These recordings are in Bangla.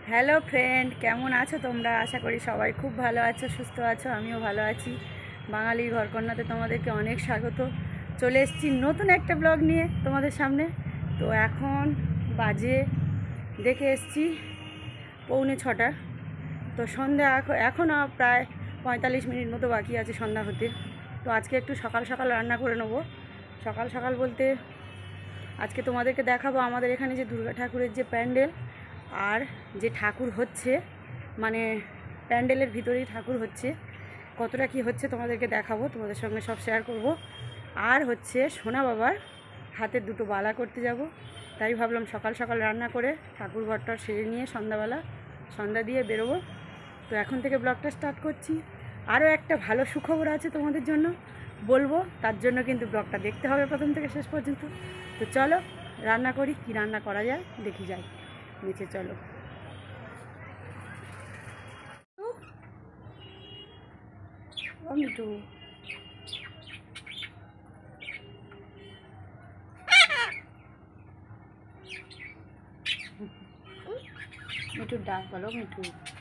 হ্যালো ফ্রেন্ড, কেমন আছো তোমরা? আশা করি সবাই খুব ভালো আছো, সুস্থ আছো। আমিও ভালো আছি। বাঙালির ঘরকন্নাতে তোমাদেরকে অনেক স্বাগত। চলে এসেছি নতুন একটা ব্লগ নিয়ে তোমাদের সামনে। তো এখন বাজে দেখে এসেছি 6:45। তো সন্ধ্যা এখনও প্রায় 45 মিনিট মতো বাকি আছে সন্ধ্যা হতে। তো আজকে একটু সকাল সকাল রান্না করে নেবো। সকাল সকাল বলতে আজকে তোমাদেরকে দেখাবো আমাদের এখানে যে দুর্গা ঠাকুরের যে প্যান্ডেল আর যে ঠাকুর হচ্ছে, মানে প্যান্ডেলের ভিতরেই ঠাকুর হচ্ছে, কতটা কি হচ্ছে তোমাদেরকে দেখাবো, তোমাদের সঙ্গে সব শেয়ার করব। আর হচ্ছে সোনা বাবার হাতের দুটো বালা করতে যাব, তাই ভাবলাম সকাল সকাল রান্না করে ঠাকুর ঘরটা সেরে নিয়ে সন্ধ্যাবেলা সন্ধ্যা দিয়ে বেরোবো। তো এখন থেকে ব্লগটা স্টার্ট করছি। আরও একটা ভালো সুখবর আছে তোমাদের জন্য বলবো, তার জন্য কিন্তু ব্লগটা দেখতে হবে প্রথম থেকে শেষ পর্যন্ত। তো চলো রান্না করি, কি রান্না করা যায় দেখি যাই নিচে। চলো মিঠু, মিঠুর ডাক বলো। মিঠু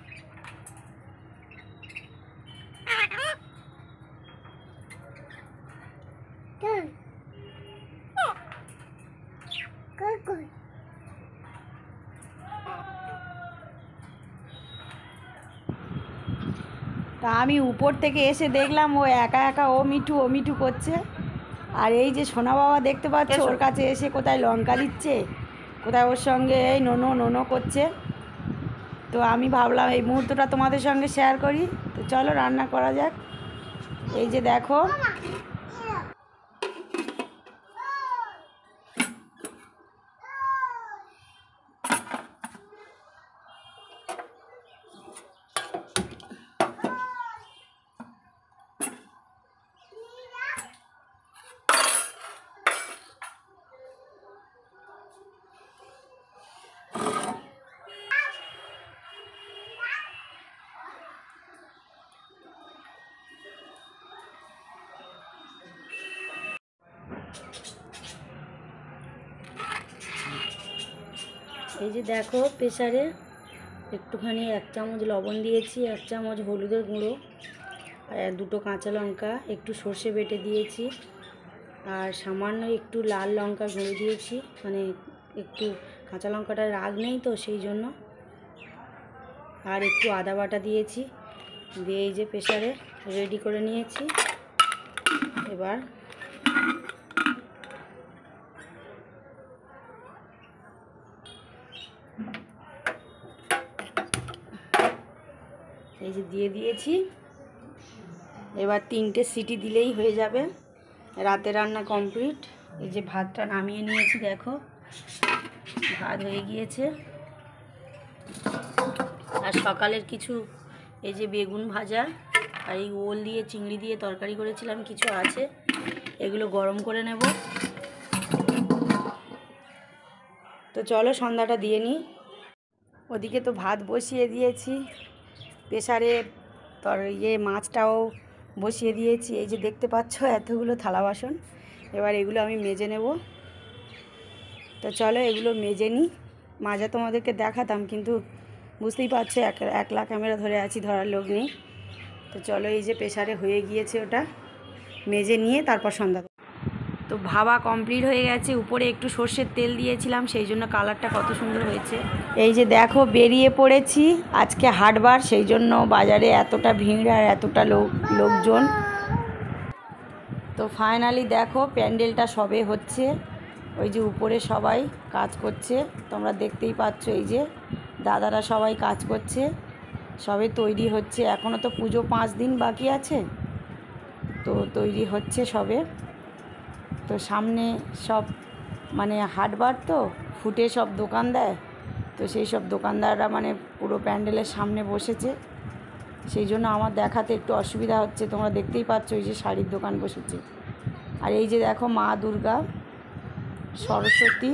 তা আমি উপর থেকে এসে দেখলাম ও একা একা ও মিঠু করছে। আর এই যে সোনা বাবা দেখতে পাচ্ছ, ওর কাছে এসে কোথায় লঙ্কা দিচ্ছে, কোথায় ওর সঙ্গে এই নোনো করছে। তো আমি ভাবলাম এই মুহূর্তটা তোমাদের সঙ্গে শেয়ার করি। তো চলো রান্না করা যাক। এই যে দেখো, এই যে দেখো প্রেসারে একটুখানি 1 চামচ লবণ দিয়েছি, 1 চামচ হলুদের গুঁড়ো, আর 2টো কাঁচা লঙ্কা, একটু সর্ষে বেটে দিয়েছি, আর সামান্য একটু লাল লঙ্কা গুঁড়ো দিয়েছি, মানে একটু কাঁচা লঙ্কাটা রাগ নেই তো সেই জন্য, আর একটু আদা বাটা দিয়েছি। দিয়ে এই যে প্রেসারে রেডি করে নিয়েছি। এবার এই যে দিয়ে দিয়েছি। এবার 3টে সিটি দিলেই হয়ে যাবে, রাতে রান্না কমপ্লিট। এই যে ভাতটা নামিয়ে নিয়েছি, দেখো ভাত হয়ে গিয়েছে। আর সকালের কিছু এই যে বেগুন ভাজা আর এই ওল দিয়ে চিংড়ি দিয়ে তরকারি করেছিলাম কিছু আছে, এগুলো গরম করে নেব। তো চলো সন্ধ্যাটা দিয়ে নিই। ওদিকে তো ভাত বসিয়ে দিয়েছি, প্রেসারে মাছটাও বসিয়ে দিয়েছি। এই যে দেখতে পাচ্ছ এতগুলো থালা বাসন, এবার এগুলো আমি মেজে নেব। তো চলো এগুলো মেজে নিই। মাজা তোমাদেরকে দেখাতাম, কিন্তু বুঝতেই পারছো একলা ক্যামেরা ধরে আছি, ধরার লোক নেই। তো চলো এই যে প্রেসারে হয়ে গিয়েছে, ওটা মেজে নিয়ে তারপর সন্ধ্যা। তো ভাবা কমপ্লিট হয়ে গেছে। উপরে একটু সর্ষের তেল দিয়েছিলাম, সেই জন্য কালারটা কত সুন্দর হয়েছে। এই যে দেখো বেরিয়ে পড়েছি, আজকে হাটবার, সেই জন্য বাজারে এতটা ভিড় আর এতটা লোকজন। তো ফাইনালি দেখো প্যান্ডেলটা সবে হচ্ছে, ওই যে উপরে সবাই কাজ করছে, তোমরা দেখতেই পাচ্ছ। এই যে দাদারা সবাই কাজ করছে, সবে তৈরি হচ্ছে। এখনও তো পুজো 5 দিন বাকি আছে, তো তৈরি হচ্ছে সবে। তো সামনে সব মানে হাটবার, তো ফুটে সব দোকান দেয়, তো সেই সব দোকানদাররা মানে পুরো প্যান্ডেলের সামনে বসেছে, সেই জন্য আমার দেখাতে একটু অসুবিধা হচ্ছে। তোমরা দেখতেই পাচ্ছ এই যে শাড়ির দোকান বসেছে। আর এই যে দেখো মা দুর্গা, সরস্বতী,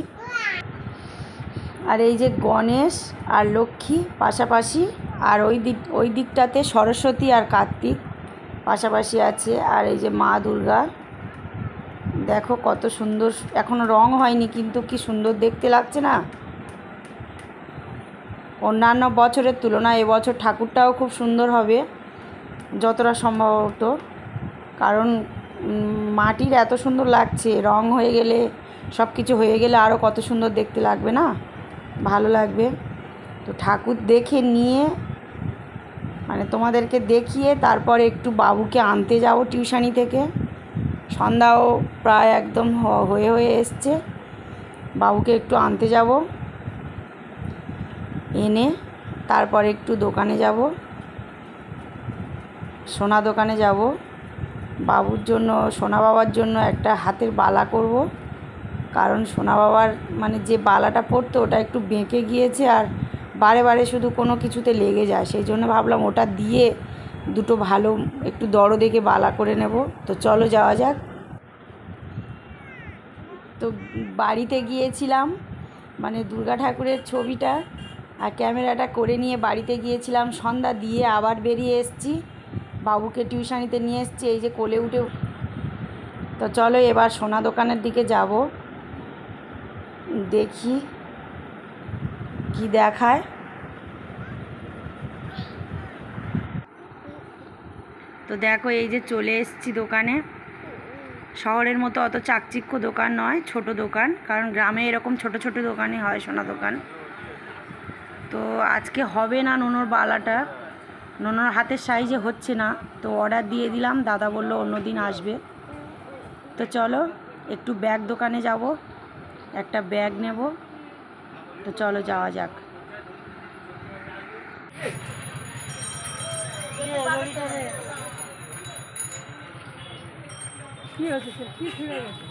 আর এই যে গণেশ আর লক্ষ্মী পাশাপাশি, আর ওই দিকটাতে সরস্বতী আর কার্তিক পাশাপাশি আছে। আর এই যে মা দুর্গা, দেখো কত সুন্দর, এখনো রং হয়নি কিন্তু কি সুন্দর দেখতে লাগছে না। অন্যান্য বছরের তুলনায় এবছর ঠাকুরটাও খুব সুন্দর হবে যতটা সম্ভবত, কারণ মাটির এত সুন্দর লাগছে, রং হয়ে গেলে সব কিছু হয়ে গেলে আরও কত সুন্দর দেখতে লাগবে না, ভালো লাগবে। তো ঠাকুর দেখে নিয়ে মানে তোমাদেরকে দেখিয়ে তারপরে একটু বাবুকে আনতে যাব টিউশনি থেকে। সন্ধ্যাও প্রায় একদম হয়ে এসছে, বাবুকে একটু আনতে যাব, এনে তারপরে একটু দোকানে যাব, সোনা দোকানে যাব। বাবুর জন্য, সোনা বাবার জন্য একটা হাতের বালা করব, কারণ সোনা বাবার মানে যে বালাটা পরতো ওটা একটু বেঁকে গিয়েছে আর বারে বারে শুধু কোনো কিছুতে লেগে যায়, সেই জন্য ভাবলাম ওটা দিয়ে দুটো ভালো একটু দড়ো দেখে বালা করে নেব। তো চলো যাওয়া যাক। তো বাড়িতে গিয়েছিলাম, মানে দুর্গা ঠাকুরের ছবিটা আর ক্যামেরাটা করে নিয়ে বাড়িতে গিয়েছিলাম, সন্ধ্যা দিয়ে আবার বেরিয়ে এসেছি, বাবুকে টিউশনিতে নিয়ে এসেছি, এই যে কোলে উঠে। তো চলো এবার সোনা দোকানের দিকে যাব, দেখি কি দেখায়। তো দেখো এই যে চলে এসেছি দোকানে। শহরের মতো অত চাকচিক্য দোকান নয়, ছোট দোকান, কারণ গ্রামে এরকম ছোট ছোট দোকানই হয় সোনা দোকান। তো আজকে হবে না নোনোর বালাটা, নোনোর হাতের সাইজে হচ্ছে না, তো অর্ডার দিয়ে দিলাম, দাদা বললো অন্য দিন আসবে। তো চলো একটু ব্যাগ দোকানে যাব, একটা ব্যাগ নেব। তো চলো যাওয়া যাক। কি হচ্ছে কি ছিঁড়ে গেছে?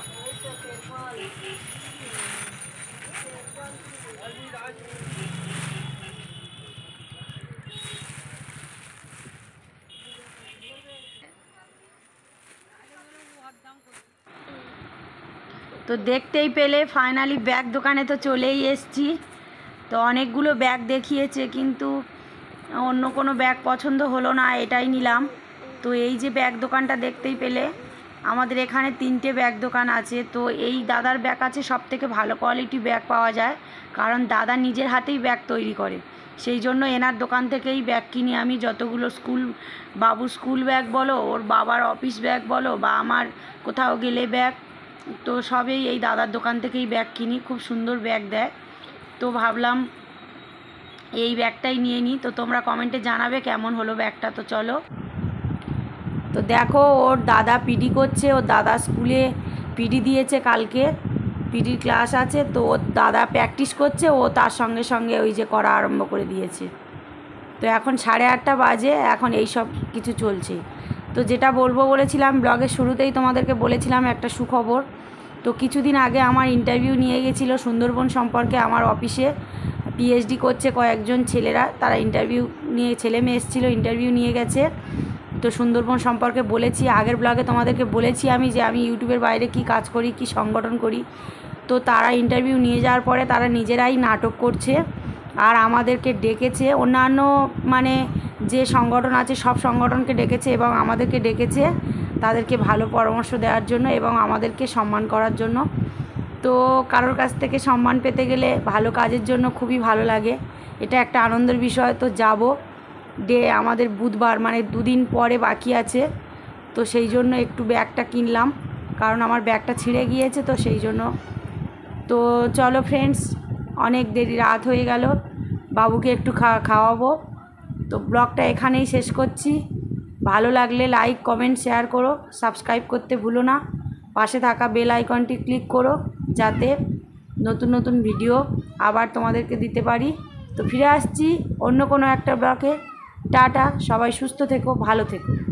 তো দেখতেই পেলে ফাইনালি ব্যাগ দোকানে তো চলেই এসেছি। তো অনেকগুলো ব্যাগ দেখিয়েছে, কিন্তু অন্য কোনো ব্যাগ পছন্দ হলো না, এটাই নিলাম। তো এই যে ব্যাগ দোকানটা দেখতেই পেলে, আমাদের এখানে 3টে ব্যাগ দোকান আছে। তো এই দাদার ব্যাগ আছে, সব থেকে ভালো কোয়ালিটি ব্যাগ পাওয়া যায়, কারণ দাদা নিজের হাতেই ব্যাগ তৈরি করে, সেই জন্য এনার দোকান থেকেই ব্যাগ কিনি আমি। যতগুলো বাবুর স্কুল ব্যাগ বলো, ওর বাবার অফিস ব্যাগ বলো, বা আমার কোথাও গেলে ব্যাগ, তো সবেই এই দাদার দোকান থেকেই ব্যাগ কিনি, খুব সুন্দর ব্যাগ দেয়। তো ভাবলাম এই ব্যাগটাই নিয়ে নিই। তো তোমরা কমেন্টে জানাবে কেমন হলো ব্যাগটা। তো চলো। তো দেখো ওর দাদা পিডি করছে, ওর দাদা স্কুলে পিডি দিয়েছে, কালকে পিডির ক্লাস আছে, তো ওর দাদা প্র্যাকটিস করছে, ও তার সঙ্গে সঙ্গে ওই যে করা আরম্ভ করে দিয়েছে। তো এখন 8:30 বাজে, এখন এই সব কিছু চলছে। তো যেটা বলবো বলেছিলাম ব্লগের শুরুতেই তোমাদেরকে বলেছিলাম একটা সুখবর। তো কিছুদিন আগে আমার ইন্টারভিউ নিয়ে গেছিলো সুন্দরবন সম্পর্কে, আমার অফিসে পিএইচডি করছে কয়েকজন ছেলেরা, তারা ইন্টারভিউ নিয়ে, ছেলে মেয়ে এসেছিলো, ইন্টারভিউ নিয়ে গেছে। তো সুন্দরবন সম্পর্কে বলেছি, আগের ব্লগে তোমাদেরকে বলেছি আমি যে আমি ইউটিউবের বাইরে কি কাজ করি, কি সংগঠন করি। তো তারা ইন্টারভিউ নিয়ে যাওয়ার পরে তারা নিজেরাই নাটক করছে আর আমাদেরকে ডেকেছে, অন্যান্য মানে যে সংগঠন আছে সব সংগঠনকে ডেকেছে এবং আমাদেরকে ডেকেছে তাদেরকে ভালো পরামর্শ দেওয়ার জন্য এবং আমাদেরকে সম্মান করার জন্য। তো কারোর কাছ থেকে সম্মান পেতে গেলে ভালো কাজের জন্য খুবই ভালো লাগে, এটা একটা আনন্দের বিষয়। তো যাব আমাদের বুধবার, মানে 2 দিন পরে বাকি আছে, তো সেই জন্য একটু ব্যাগটা কিনলাম, কারণ আমার ব্যাগটা ছিঁড়ে গিয়েছে, তো সেই জন্য। তো চলো ফ্রেন্ডস, অনেক দেরি রাত হয়ে গেল, বাবুকে একটু খাওয়াবো। তো ব্লগটা এখানেই শেষ করছি। ভালো লাগলে লাইক, কমেন্ট, শেয়ার করো, সাবস্ক্রাইব করতে ভুলো না, পাশে থাকা বেল আইকনটি ক্লিক করো, যাতে নতুন নতুন ভিডিও আবার তোমাদেরকে দিতে পারি। তো ফিরে আসছি অন্য কোনো একটা ব্লগে। টাটা, সবাই সুস্থ থেকো, ভালো থেকো।